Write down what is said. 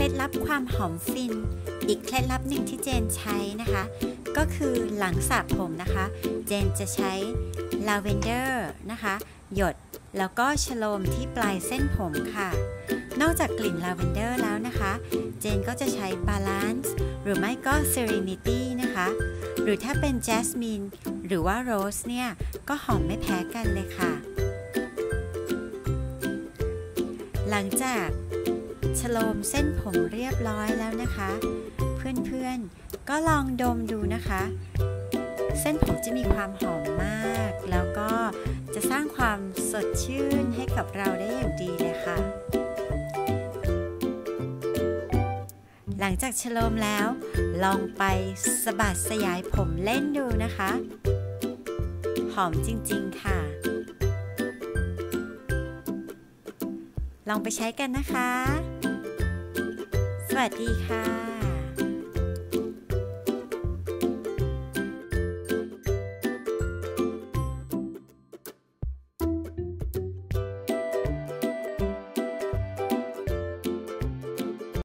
ล็ดลับความหอมฟินอีกเคล็ดลับหนึ่งที่เจนใช้นะคะก็คือหลังสระผมนะคะเจนจะใช้ลาเวนเดอร์นะคะหยดแล้วก็ชโลมที่ปลายเส้นผมค่ะนอกจากกลิ่นลาเวนเดอร์แล้วนะคะเจนก็จะใช้บาลานซ์หรือไม่ก็ Serenity นะคะหรือถ้าเป็น Jasmine หรือว่า Rose เนี่ยก็หอมไม่แพ้กันเลยค่ะหลังจากชโลมเส้นผมเรียบร้อยแล้วนะคะเพื่อนๆก็ลองดมดูนะคะเส้นผมจะมีความหอมมากแล้วก็จะสร้างความสดชื่นให้กับเราได้อย่างดีเลยค่ะหลังจากชโลมแล้วลองไปสะบัดสยายผมเล่นดูนะคะหอมจริงๆค่ะลองไปใช้กันนะคะสวัสดีค่ะ